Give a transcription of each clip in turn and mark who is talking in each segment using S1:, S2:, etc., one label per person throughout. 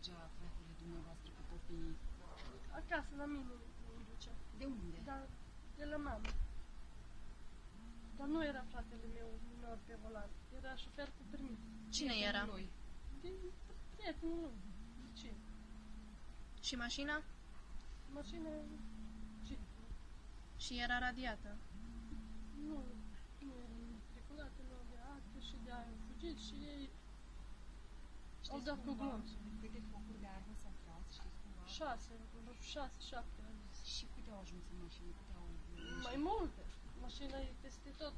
S1: mergea fratele dumneavoastră cu copiii?
S2: Acasă, la mine îl ducea.
S1: De unde?
S2: Dar de la mamă. Dar nu era fratele meu minor pe volan. Era șofer cu permis.
S3: Cine era?
S1: Lui.
S2: Din prietenul lui. Ce?
S3: Și mașina?
S2: Mașina... Ce?
S3: Și era radiată.
S2: Nu era immatriculată, nu avea acte și de aia au fugit și ei au dat cu glonț.
S1: Câte focuri de armă s-au tras, știți cumva?
S2: 6, 7 ani.
S1: Și câte au ajuns în mașină? Câte au...
S2: Mai multe. Mașina e peste tot.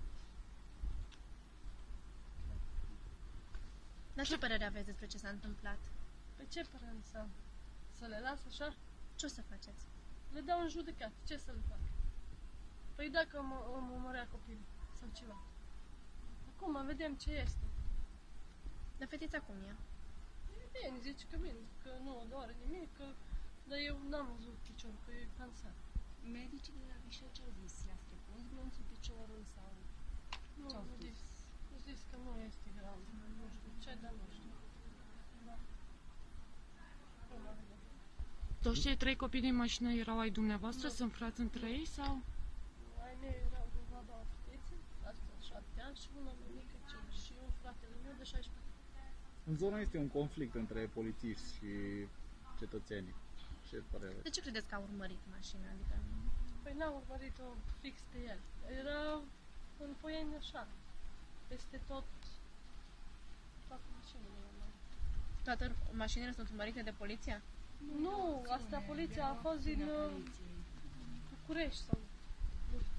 S3: Dar ce părere aveți despre ce s-a întâmplat?
S2: Pe ce părere să am? Să le las așa?
S3: Ce o să faceți?
S2: Le dau în judecat. Ce să le fac? Păi dacă am omorea copilul sau ceva. Acum vedem ce este.
S3: Dar fetița cum e?
S2: E bine, zice că bine, că nu o doare nimic, că... Dar eu n-am văzut piciorul, că e cansat.
S1: Medicii de la Vișeu ce au zis? I-a străpuns glonțul piciorul sau...
S2: Nu,
S1: Ce-au
S2: au
S1: spus?
S2: zis că nu este grav. Nu știu ce, dar nu știu. Da. Acum vedem.
S4: Toți cei 3 copii din mașină erau ai dumneavoastră? Sunt frați între ei sau?
S2: Ai mei erau cumva 2 fetițe, asta 7 ani și una mai mică, 5. Și un fratele meu de 16 ani.
S5: În zona este un conflict între polițiști și cetățenii. Ce părere aveți?
S3: De ce credeți că a urmărit mașina? Adică...
S2: Păi n-am urmărit-o fix pe el. Era în Poieni așa. Peste tot. Toate mașinile erau.
S3: Toate mașinile sunt urmărite de poliția?
S2: Nu, asta poliția a fost din București sau nu știu.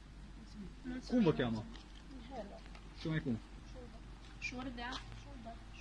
S3: Mulțumim.
S5: Cum vă cheamă?
S2: Mihaela.
S5: Și mai cum?
S2: Șurda.
S3: Șurdea?
S2: Șurda.